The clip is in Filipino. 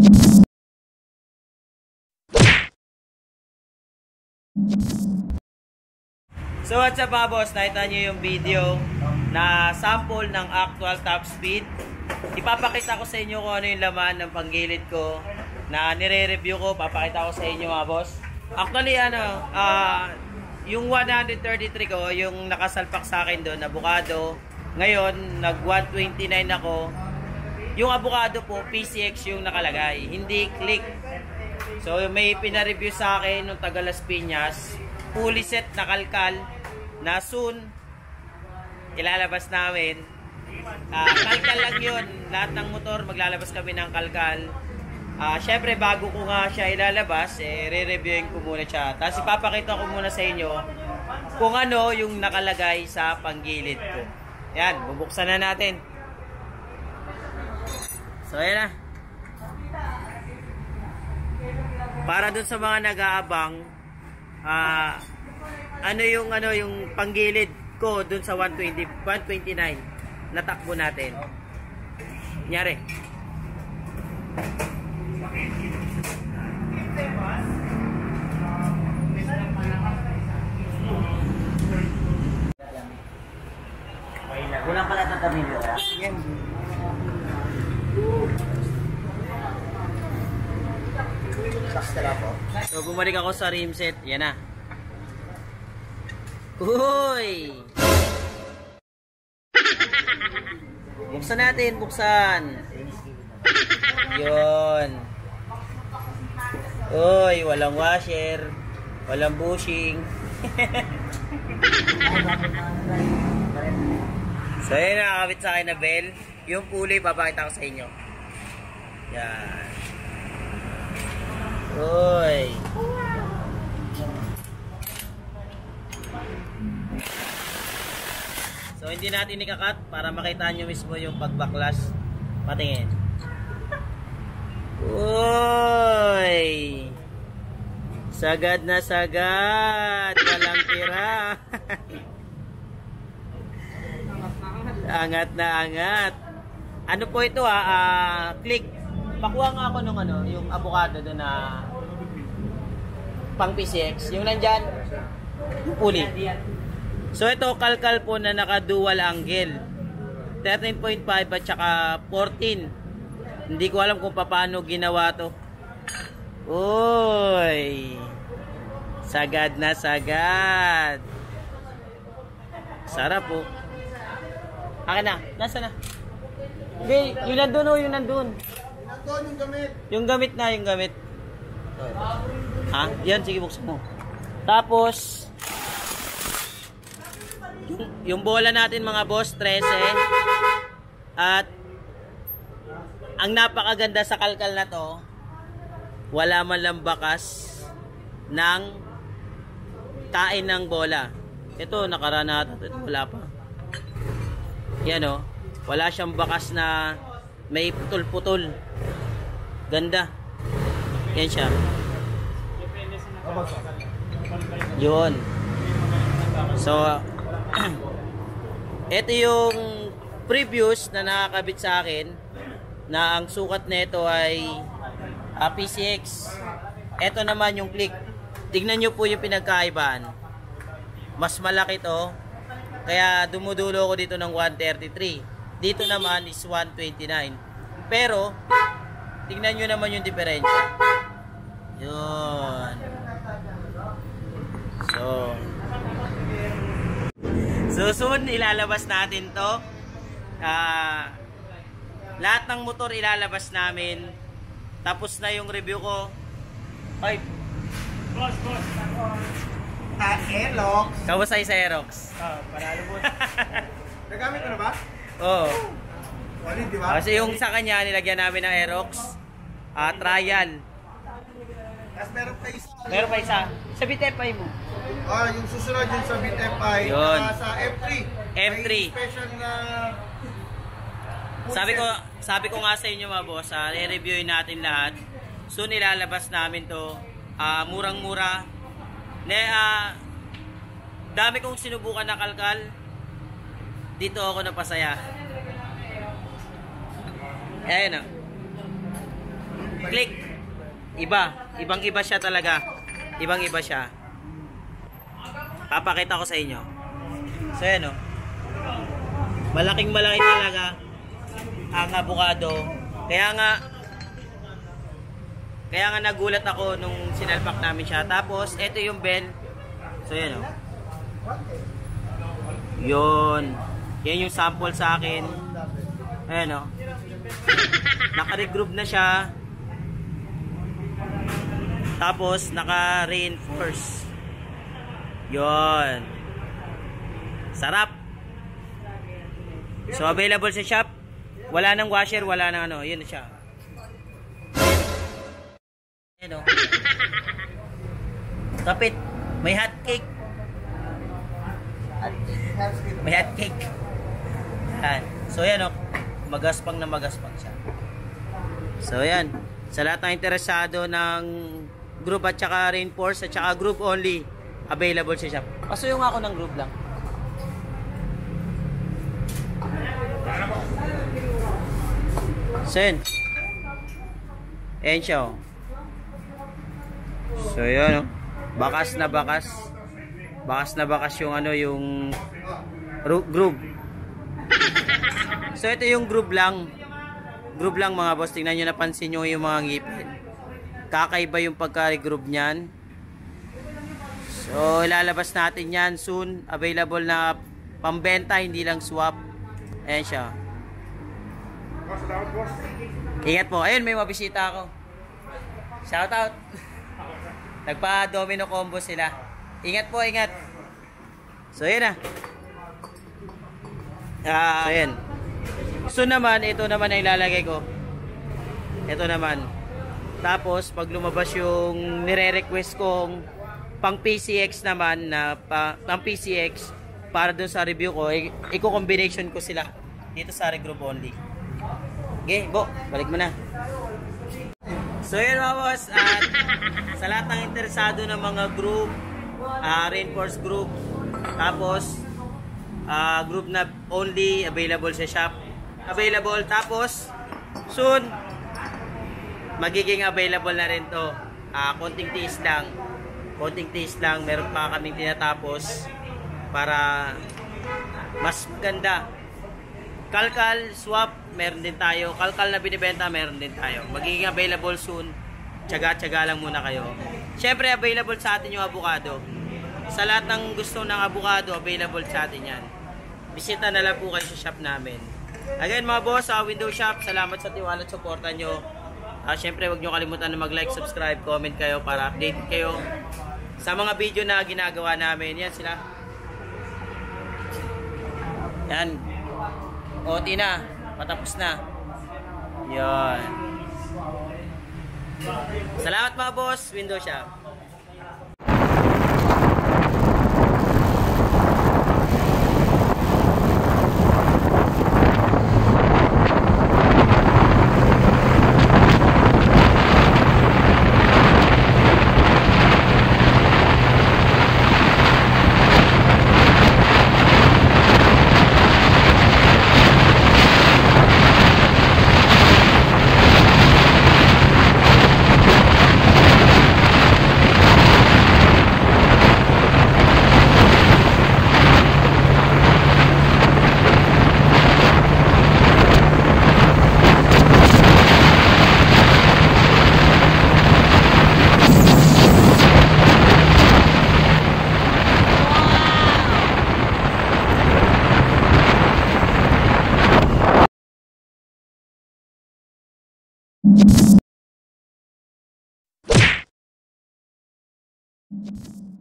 So what's up mga boss, nakita nyo yung video na sample ng actual top speed. Ipapakita ko sa inyo kung ano yung laman ng panggilid ko na nire-review ko. Papakita ko sa inyo mga boss. Actually yung 133 ko, yung nakasalpak sa akin doon, avocado. Ngayon nag 129 ako. Yung avocado po PCX yung nakalagay, hindi click. So may pina-review sa akin nung taga Las Piñas, fully set na kalkal na soon ilalabas namin. Kalkal lang yun, lahat ng motor maglalabas kami ng kalkal. Syempre bago ko nga siya ilalabas, re-reviewin ko muna siya, tapos ipapakita ko muna sa inyo kung ano yung nakalagay sa panggilid ko. Yan, bubuksan na natin. So ayan na. Para dun sa mga nag-aabang, ano yung panggilid ko dun sa 129 natakbo natin. Nyari. Kulang pala tatamin mo. Yan. So bumalik ako sa rim set. Yan na. Uy! Buksan natin, buksan. Yun. Uy, walang washer, walang bushing. So yun, nakakabit sa akin na bell. Yung pulley, papakita ko sa inyo. Yan. Uy. So hindi natin ikakat para makita nyo mismo yung pagbaklas. Patingin. Uy. Sagad na sagad. Walang tira. Angat na angat. Ano po ito click. Pakuha nga ako nung yung avocado doon na pang PCX. Yung nandyan, yung pulley. So ito, kalkal po na naka-dual angle. 13.5 at saka 14. Hindi ko alam kung paano ginawa to. Uy! Sagad na sagad. Sarap po. Akin na. Nasaan na? Hindi, yung nandun o, yung nandun. Yung gamit. Yung gamit na, yung gamit. Ha? Yan, sige buksan mo. Tapos, yung bola natin mga boss, 13. At, ang napakaganda sa kalkal na to, wala man lang bakas ng kain ng bola. Ito, nakarana ito. Wala pa. Yan o. Wala siyang bakas na may putol-putol. Ganda. Yan siya. Yun. So, ito yung previous na nakakabit sa akin na ang sukat nito ay PCX. Ito naman yung click. Tignan nyo po yung pinagkaibaan. Mas malaki to. Kaya dumudulo ko dito ng 133. Dito naman is 129. Pero, tignan nyo naman yung diferensya. Yun. So soon ilalabas natin to. Lahat ng motor ilalabas namin. Tapos na yung review ko. Ay, boss. Aerox. Kawasay sa Aerox. Panalo mo. Nagamit mo na ba? Oo. Wali, di ba? Kasi yung sa kanya nilagyan namin ng Aerox. Trial. Tapos Meron pa isa. Sa BTFI mo. Yung susunod yun sa BTFI. Yun. Sa F3. F3. May special na Sabi ko nga sa inyo mga boss, i-reviewin natin lahat. Soon ilalabas namin to. Murang-mura. Dami kong sinubukan na kalkal. Dito ako napasaya. Ayan o. click. Ibang-iba siya talaga. Ibang-iba siya. Papakita ko sa inyo. So, yan, oh. Malaking-malaki talaga ang avocado. Kaya nga nagulat ako nung sinalpak namin siya. Tapos, ito yung bell. So, yan, oh. Yun. Yan yung sample sa akin. Ayan, oh. Naka-regroup na siya. Tapos, naka-reinforce. Yun. Sarap. So, available sa shop. Wala nang washer, wala nang ano. Yun na siya. Ayan, oh. Kapit. May hot cake. May hot cake. Yan. So, yan, oh. Magaspang na magaspang siya. So, yan. Sa lahat ng interesado ng group at saka reinforce at saka group only, available sa shop. Pasuyo nga ako ng group lang. So, yan. Ayan siya, oh. So, yan, oh. Bakas na bakas. Bakas na bakas yung ano, yung groove. So, ito yung groove lang. Groove lang, mga boss. Tingnan nyo, napansin nyo yung mga ngipin. Kakaiba yung pagka-groove nyan. So, ilalabas natin yan soon. Available na pambenta, hindi lang swap. Ayan siya. Ingat po. Ayun, may mabisita ako. Shout out. Nagpa-domino combo sila. Ingat po, ingat. So, yun na. Ayan. So naman, ito naman ang ilalagay ko. Ito naman. Tapos, pag lumabas yung nire-request kong pang PCX naman, na pang PCX, para dun sa review ko, i-combination ko sila dito sa regroup only. Okay, Bo, balik mo na. So yun, mga boss, at sa lahat ng interesado ng mga group, reinforced group, tapos group na only, available sa shop, available. Tapos soon magiging available na rin to. Konting tiis lang, meron pa kaming tinatapos para mas maganda. Kalkal, swap, meron din tayo. Kalkal na binibenta, meron din tayo. Magiging available soon. Tsaga-tsaga lang muna kayo. Siyempre, available sa atin yung avocado. Sa lahat ng gusto ng avocado, available sa atin yan. Bisita na lang po kayo sa shop namin. Again, mga boss, sa Window Shop, salamat sa tiwala at suporta nyo. Siyempre, huwag nyo kalimutan na mag-like, subscribe, comment kayo para update kayo sa mga video na ginagawa namin. Yan sila. Yan. OT na. Patapos na. Yan. Salamat mga boss. Window Shop. You